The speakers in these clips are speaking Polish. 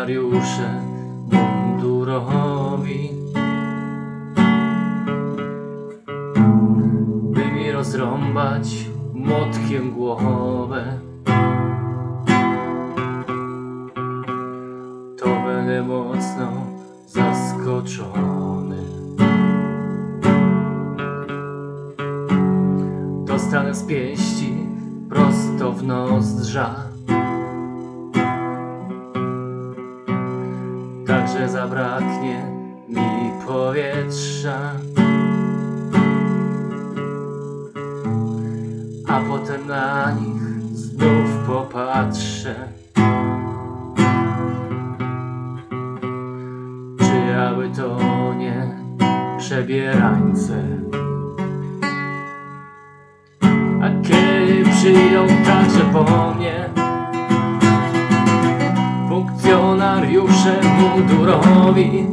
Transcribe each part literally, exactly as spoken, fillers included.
funkcjonariusze mundurowi, by mi rozrąbać młotkiem głowę. To będę mocno zaskoczony. Dostanę z pięści prosto w nozdrza, tak że zabraknie mi powietrza. A potem na nich znów popatrzę, czy aby to nie przebierańce. A kiedy przyjdą także po mnie funkcjonariusze mundurowi,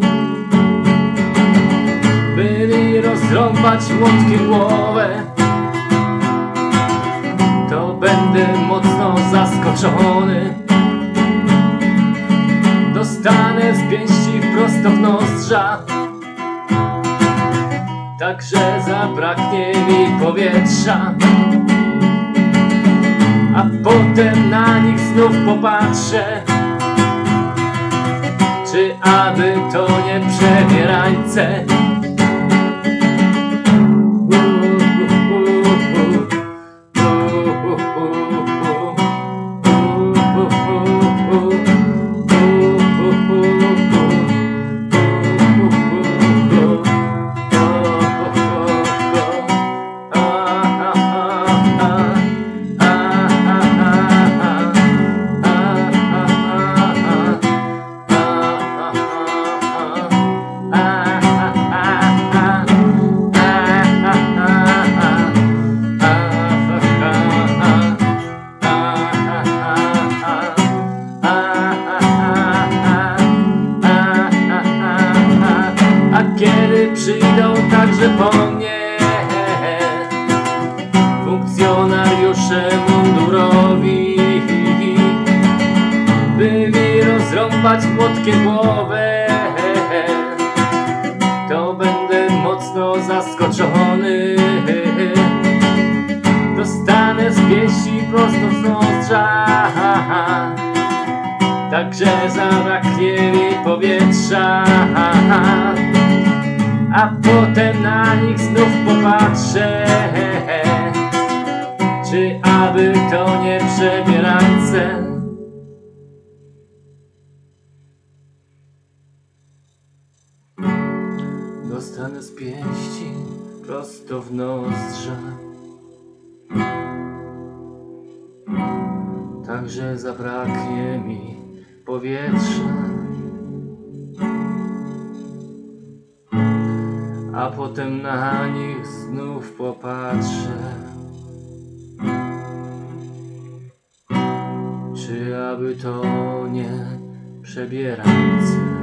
by mi rozrąbać młotkiem głowę, to będę mocno zaskoczony. Dostanę z pięści prosto w nozdrza, tak że zabraknie mi powietrza. A potem na nich znów popatrzę, czy aby to nie przebierańce. Kiedy przyjdą także po mnie funkcjonariusze mundurowi, by mi rozrąbać młotkiem głowę, to będę mocno zaskoczony. Dostanę z pięści prosto z nozdrza, także zabraknie mi powietrza. A potem na nich znów popatrzę, czy aby to nie przebierańce. Dostanę z pięści prosto w nozdrza, także zabraknie mi powietrza. A potem na nich znów popatrzę, czy aby to nie przebierańce.